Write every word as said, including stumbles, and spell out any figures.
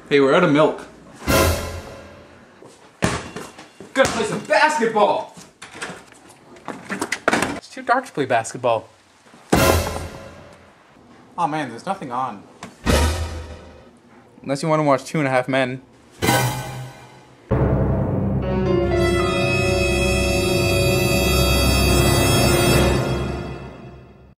Hey, we're out of milk. Gotta play some basketball! It's too dark to play basketball. Oh man, there's nothing on. Unless you want to watch Two and a Half Men.